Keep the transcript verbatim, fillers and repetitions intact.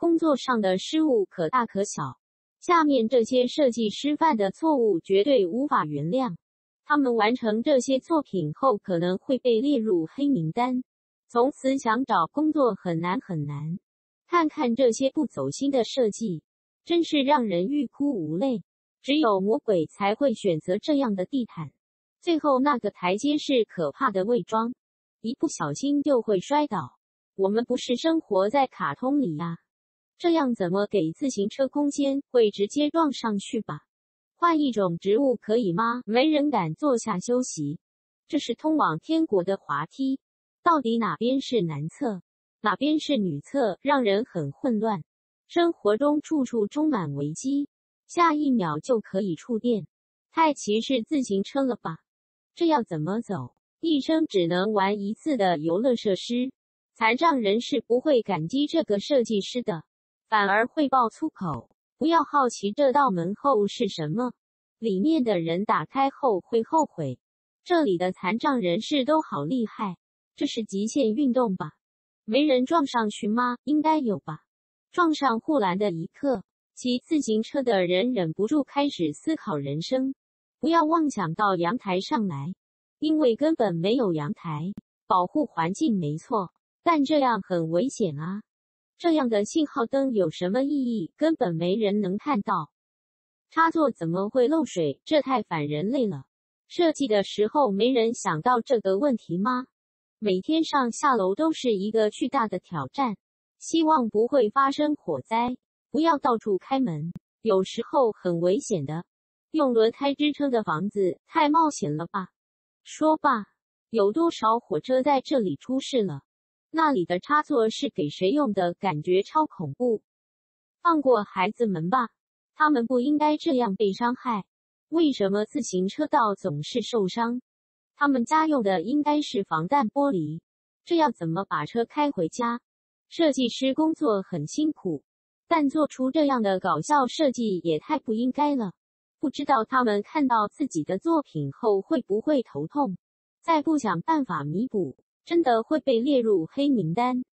工作上的失误可大可小，下面这些设计师犯的错误绝对无法原谅。他们完成这些作品后可能会被列入黑名单，从此想找工作很难很难。看看这些不走心的设计，真是让人欲哭无泪。只有魔鬼才会选择这样的地毯。最后那个台阶是可怕的伪装，一不小心就会摔倒。我们不是生活在卡通里啊，这样怎么给自行车空间？会直接撞上去吧？换一种植物可以吗？没人敢坐下休息。这是通往天国的滑梯，到底哪边是男厕，哪边是女厕，让人很混乱。生活中处处充满危机，下一秒就可以触电。太歧视自行车了吧？这要怎么走？一生只能玩一次的游乐设施，残障人士不会感激这个设计师的，反而会爆粗口。不要好奇这道门后是什么，里面的人打开后会后悔。这里的残障人士都好厉害，这是极限运动吧？没人撞上去吗？应该有吧。撞上护栏的一刻，骑自行车的人忍不住开始思考人生。不要妄想到阳台上来，因为根本没有阳台。保护环境没错，但这样很危险啊。这样的信号灯有什么意义？根本没人能看到。插座怎么会漏水？这太反人类了。设计的时候没人想到这个问题吗？每天上下楼都是一个巨大的挑战，希望不会发生火灾。不要到处开门，有时候很危险的。用轮胎支撑的房子太冒险了吧？说吧，有多少火车在这里出事了？那里的插座是给谁用的？感觉超恐怖。放过孩子们吧，他们不应该这样被伤害。为什么自行车道总是受伤？他们家用的应该是防弹玻璃，这要怎么把车开回家？设计师工作很辛苦，但做出这样的搞笑设计也太不应该了。不知道他们看到自己的作品后会不会头痛？再不想办法弥补，真的会被列入黑名单。